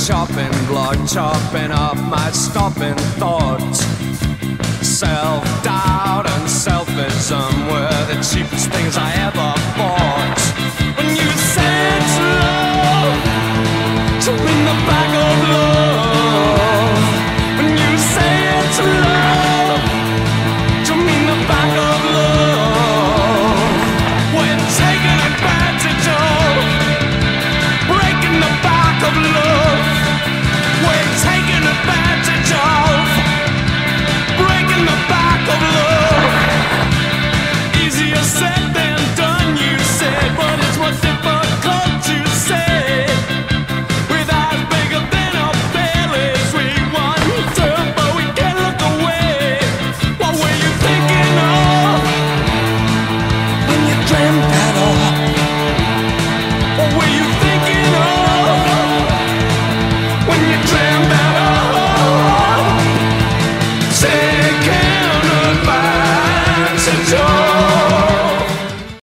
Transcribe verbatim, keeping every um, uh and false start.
chopping block, chopping up my stopping thoughts. Self-doubt and selfism were the cheapest things I ever bought. When you said to